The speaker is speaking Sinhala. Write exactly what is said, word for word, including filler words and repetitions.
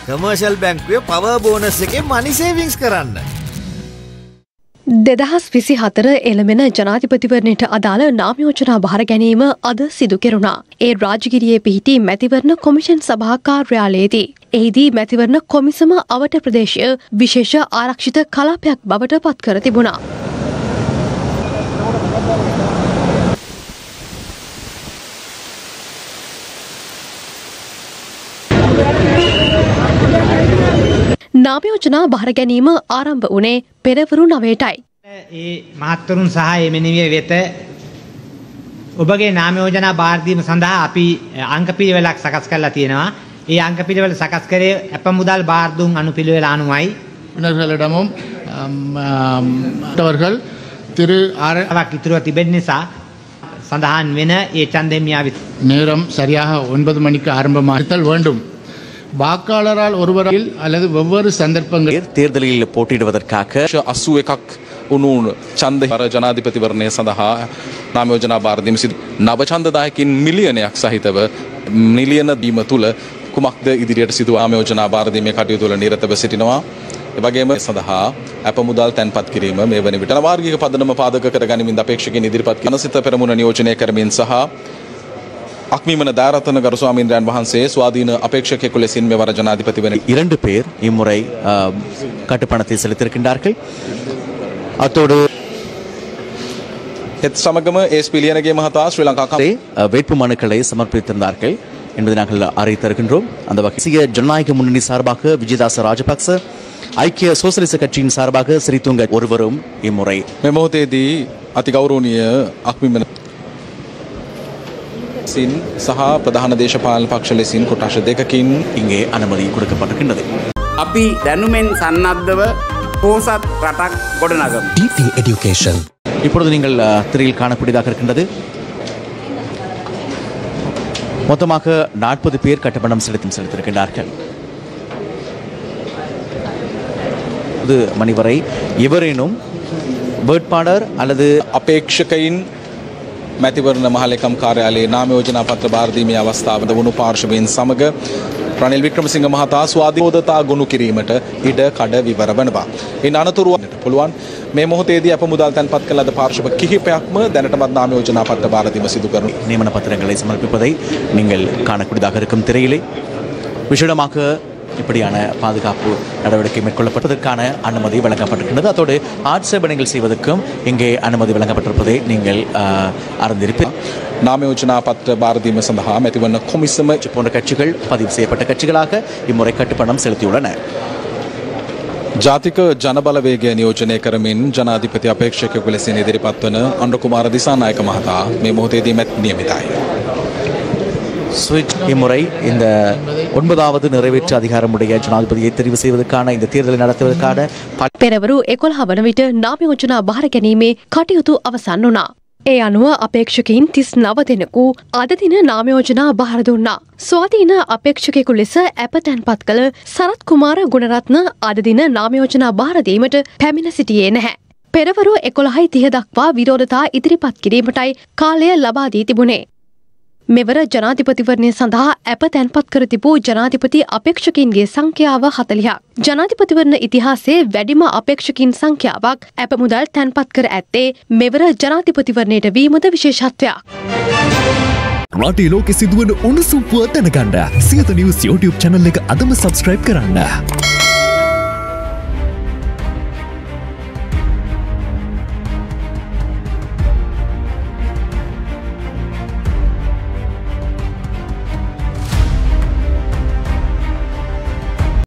කමර්ෂල් බැංකුවේ පවර් බෝනස් එකේ මනි සේවිංස් කරන්න. දෙදහස් විසි හතර එළමෙන ජනාධිපතිවරණයට අදාළ නාම යෝජනා බාර ගැනීම අද සිදු කෙරුණා. ඒ රාජගිරියේ පිහිටි මැතිවරණ කොමිෂන් සභා කාර්යාලයේදී. එහිදී මැතිවරණ කොමිසම අවට ප්‍රදේශය විශේෂ ආරක්ෂිත කලාපයක් බවට පත් කර තිබුණා. නාම යෝජනා බාර ගැනීම ආරම්භ වුණේ පෙරවරු නවයටයි. ඒ මහත්වරුන් සහ මේ මෙනෙවිය වෙත ඔබගේ නාම යෝජනා බාර දීම සඳහා අපි අංක පිළිවෙලක් සකස් කරලා තියෙනවා. ඒ අංක පිළිවෙල සකස් කරේ අප මුදල් බාර දුන් අනුපිළිවෙල අනුවයි. உணர்களிடமும் அவர்கள் திரு ආරක් ඉතුරුව තිබෙන නිසා සඳහන් වෙන ඒ ඡන්දෙමියා நேரம் சரியாக ஒன்பது மணிக்கு ஆரம்பமாகத்தல் வேண்டும். வாக்காளரால் ஒருவரில் அல்லது வெவ்வேறு சந்தர்ப்பங்களில் தேர்தலில் போட்டியிடுவதற்காக අසූ එකක් උණු ඡන්ද පර ජනාධිපතිවරණය සඳහා නාම යෝජනා බාර දීම සිදු නව ඡන්දදායකින් මිලියනයක් සහිතව මිලියන දීම තුල කුමක්ද ඉදිරියට සිදු නාම යෝජනා බාර දීමේ කටයුතු වල නිරතව සිටිනවා. එවැගේම සඳහා අප මුදල් තැන්පත් කිරීම මේ වන විට මාර්ගික පදනම පාදක කර ගනිමින් අපේක්ෂකයන් ඉදිරිපත් කරන සිත පෙරමුණ නියෝජනය කරමින් සහ அக்மிமன தாரத்தன கரு சுவாமிந்திரன் வහන්සේ சுவாதீன அபேட்சகேக்கு லெசின் මෙවර ජනාධිපතිවරණ இரண்டு பேர் இம்முறை கட்டுப்பணத்தை செலுத்தியிருக்கின்றார்கள். அத்தோடு எத் சமகம எஸ் பிலியனகே மகதா ஸ்ரீலங்கா வேட்பு மனுக்களை சமர்ப்பித்திருந்தார்கள் என்பதை நாங்கள் அறிவித்திருக்கின்றோம். அந்த வகையில் ஜனநாயக முன்னணி சார்பாக விஜயதாச ராஜபக்ச, ஐக்கிய சோசலிச கட்சியின் சார்பாக ஸ்ரீதுங்க ஒருவரும் இம்முறை මෙමොහොතේදී අතිගෞරවනීය අක්මිමන සින් සහ ප්‍රධාන දේශපාලන පක්ෂ ලෙසින් කොටස් දෙකකින් இங்கே அனுமதி கொடுக்கப்பட்டிருக்கின்றது. අපි දැනුමෙන් සන්නද්ධව පෝසත් රටක් ගොඩනගමු. டிடி எஜுகேஷன் இப்பொழுது நீங்கள் திரையில் காணக்கூடியதாக இருக்கின்றது. மொத்தமாக நாற்பது பேர் கட்டப்பணம் செலுத்தி செலுத்தியிருக்கின்றார்கள். இது மணி வரை எவரேனும் வேட்பாளர் அல்லது අපේක්ෂකයින් මැතිවරණ මහලේකම් කාර්යාලයේ නාම යෝජනා පත්‍ර බාර දීමේ අවස්ථාවද වුණු පාර්ශවයෙන් සමග රනිල් වික්‍රමසිංහ මහතා ස්වාධීනෝදතා ගොනු කිරීමට ඉඩ කඩ විවර වනවා. ඉන් අනතුරුවන්ට පුළුවන් මේ මොහොතේදී අප මුදල් තැන්පත් කළ ලද පාර්ශව කිහිපයක්ම දැනටමත් නාම යෝජනා පත්‍ර බාර දීම සිදු කරන நியமன பத்திரங்களை சமர்ப்பிப்பதை நீங்கள் காணக்கூடியதாக இருக்கும் திரையிலே விசேடமாக இப்படியான பாதுகாப்பு நடவடிக்கை மேற்கொள்ளப்பட்டதற்கான அனுமதி வழங்கப்பட்டிருக்கின்றது. அதோடு ஆட்சேபனைகள் செய்வதற்கும் இங்கே அனுமதி வழங்கப்பட்டிருப்பதை நீங்கள் அறிந்திருப்பீர்கள். නාම යෝජනා පත්‍ර බාර දීම සඳහා මැතිවරණ කොමිසම போன்ற கட்சிகள் பதிவு செய்யப்பட்ட கட்சிகளாக இம்முறை கட்டுப்பணம் செலுத்தியுள்ளன. ජාතික ජනබලවේගය නියෝජනය කරමින් ජනාධිපති අපේක්ෂකයෙකු ලෙසින් ඉදිරිපත් වන අනුර කුමාර දිසානායක මහතා මේ මොහොතේදී මැත් නියමිතයි. ஸ்விட்ச் இம்முறை இந்த ஒன்பதாவது நிறைவேற்று அதிகாரமுடைய ஜனாதிபதியை தெரிவு செய்வதற்கான இந்த தேர்தலை நடத்துவதற்கான පෙරවරු එකොළහ වන විට නාම යෝජනා බාර ගැනීමේ කටයුතු අවසන් වුණා. ඒ අනුව අපේක්ෂකයින් තිස් නව දෙනෙකු අද දින නාම යෝජනා බාර දුන්නා. ස්වාධීන අපේක්ෂකයෙකු ලෙස ඇප තැන්පත් කළ සරත් කුමාර ගුණරත්න අද දින නාම යෝජනා බාර දීමට පැමිණ සිටියේ නැහැ. පෙරවරු එකොළහයි තිහ දක්වා විරෝධතා ඉදිරිපත් කිරීමටයි කාලය ලබා දී තිබුණේ. මෙවර ජනාධිපතිවරණය සඳහා ඇප තැන්පත් කර තිබූ ජනාධිපති අපේක්ෂකයින්ගේ සංඛ්‍යාව හතළිහක්. ජනාධිපතිවරණ ඉතිහාසයේ වැඩිම අපේක්ෂකයින් සංඛ්‍යාවක් ඇප මුදල් තැන්පත් කර ඇත්තේ මෙවර ජනාධිපතිවරණයට වීමද විශේෂත්වයක්. රටේ ලෝකෙ සිදුවන උණුසුම් පුවත් දැනගන්න සියත නිවුස් YouTube channel එක අදම subscribe කරන්න.